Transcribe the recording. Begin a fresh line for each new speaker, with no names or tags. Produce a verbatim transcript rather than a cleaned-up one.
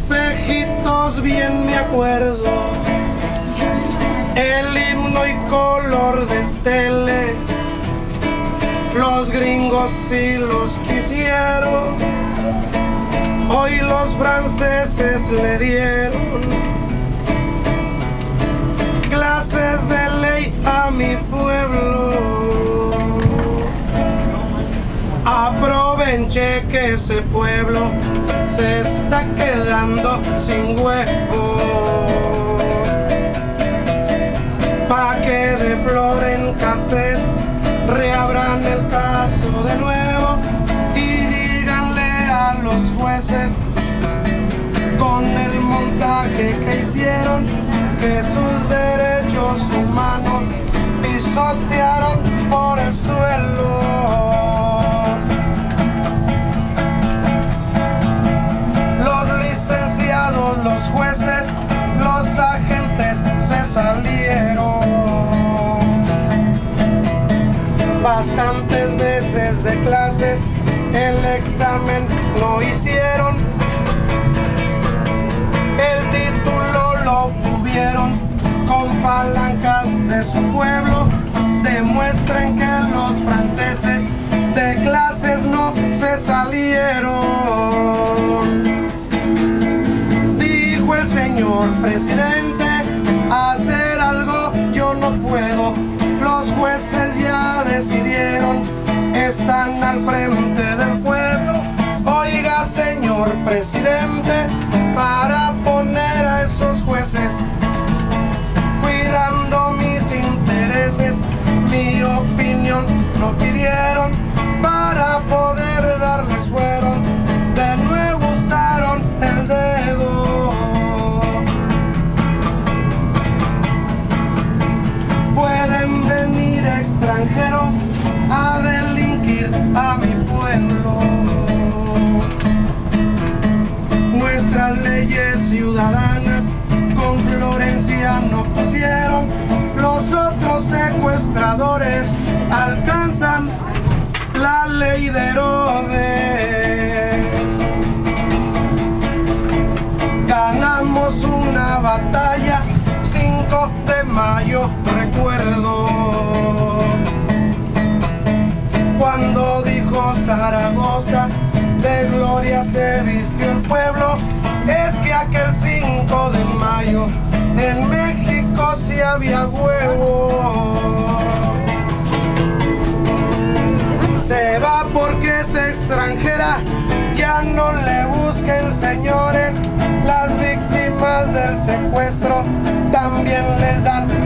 espejitos bien me acuerdo, el himno y color de tele, los gringos sí los quisieron, hoy los franceses le dieron clases de ley a mi pueblo. Aproveché que ese pueblo se está quedando sin huevos, pa' que deploren cárcel, reabran el caso de nuevo y díganle a los jueces con el montaje que hicieron que sus derechos humanos pisotearon por el suelo. Los jueces, los agentes se salieron bastantes veces de clases, el examen no hicieron, el título lo obtuvieron con palancas de su pueblo. Demuestren que los franceses de clases no se salieron. El señor presidente, hacer algo yo no puedo, los jueces ya decidieron, están al frente del pueblo. Oiga, señor presidente, para poner a esos jueces cuidando mis intereses, mi opinión no pidieron, para poder darles fueron, de nuevo usaron el dedo. Pueden venir extranjeros a delinquir a mi pueblo. Nuestras leyes ciudadanas con Florencia no pusieron, los otros secuestradores alcanzan la ley de Herodes. Ganamos una batalla cinco de mayo, recuerdo, cuando dijo Zaragoza, de gloria se vistió el pueblo. Es que aquel cinco de mayo en México sí había huevos. Se va porque es extranjera, ya no le busquen, señores, las víctimas del secuestro también les dan